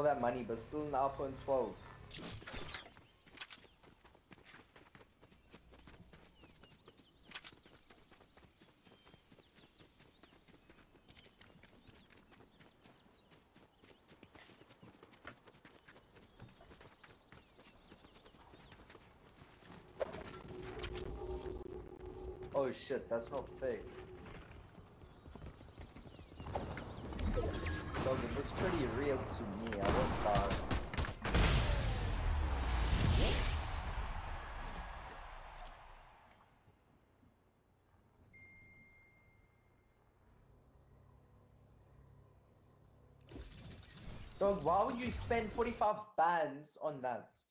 all that money, but still an iPhone 12. Oh shit, that's not fake. Dog, it looks pretty real to me, I won't lie. Dog, why would you spend 45 bands on that?